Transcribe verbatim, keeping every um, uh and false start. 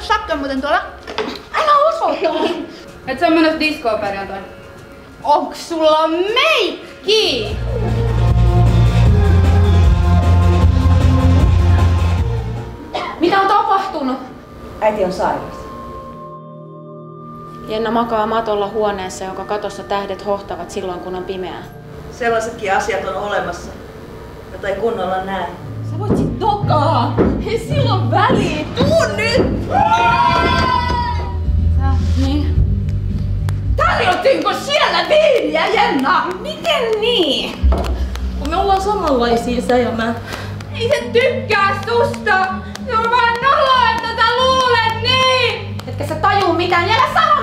Sakke muuten tuolla. Älä osoita! Et sä menossa diskoon perjantaina. Onks sulla meikki? Mitä on tapahtunut? Äiti on sairas. Jenna makaa matolla huoneessa, jonka katossa tähdet hohtavat silloin, kun on pimeää. Sellaisetkin asiat on olemassa, jota ei kunnolla näe. Sä voit sit dokaa! Ei sillä on väliä! Tuu nyt! Sä, niin? Tarjottiinko siellä viiniä, Jenna? Miten niin? Kun me ollaan samanlaisia, sä ja mä. Ei se tykkää susta! Se on vaan noloa, että sä luulet niin! Etkä sä tajuu mitään, jää sano